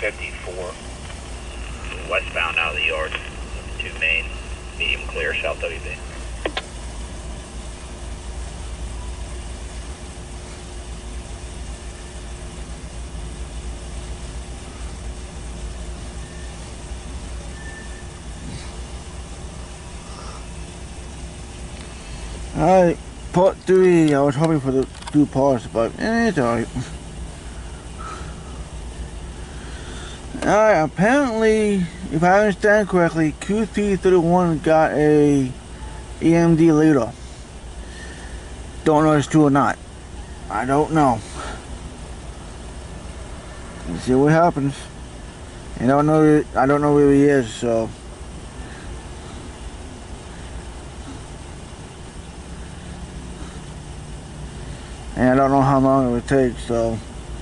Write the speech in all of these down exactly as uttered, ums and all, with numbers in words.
fifty-four, westbound out of the yard, two main, medium clear, South W B. Alright, part three. I was hoping for the two parts, but eh, it's alright. Alright, apparently, if I understand correctly, Q three thirty-one got a E M D leader. Don't know if it's true or not. I don't know. Let's see what happens. I don't know. I don't know where he is, so. And I don't know how long it would take, so.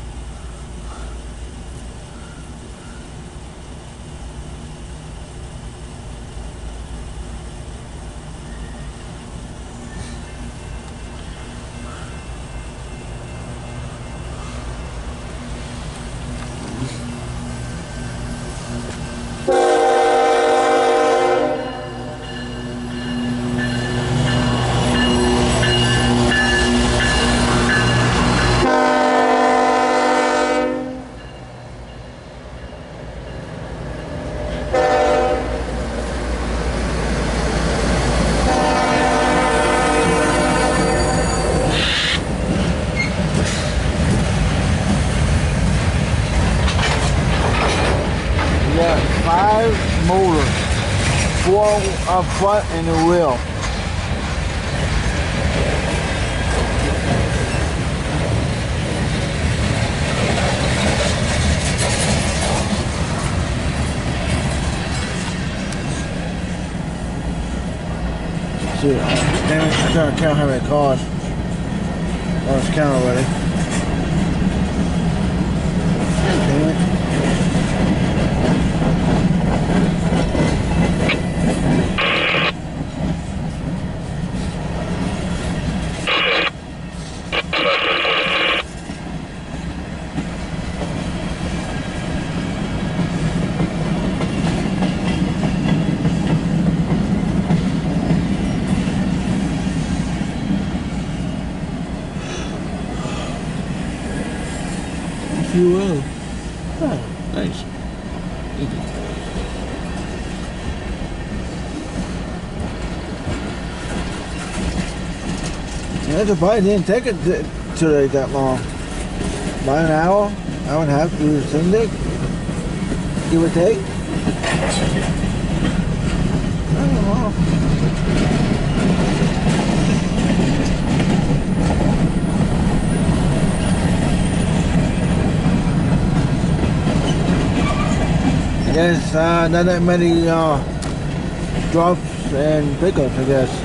Five motors, four up front and the wheel. See, damn it, I gotta count how many cars. Oh, it's count already. Damn it. You will. Oh, nice. Yeah, the bike didn't take it today that long. About an hour, hour and a half to do the thing day. Give or take. I don't know. There's uh, not that many uh, drops and pickups, I guess.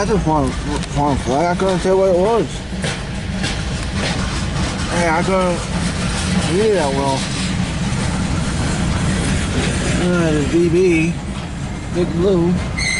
That's a foreign, foreign flag. I couldn't tell what it was. Hey, I couldn't read it that well. Uh, the B B, Big Blue.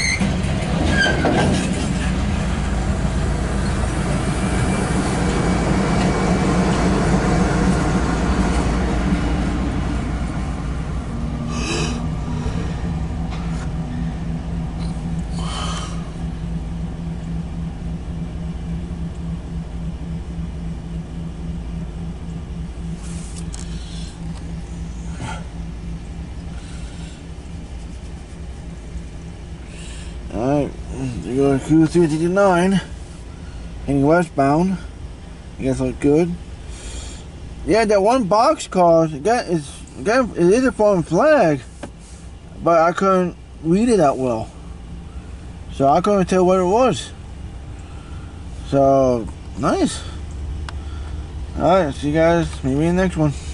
Alright, you go to Q three sixty-nine, heading westbound. I guess look good. Yeah, that one box car, it got, it's, it got, it is a foreign flag, but I couldn't read it that well. So I couldn't tell what it was. So, nice. Alright, see you guys maybe in the next one.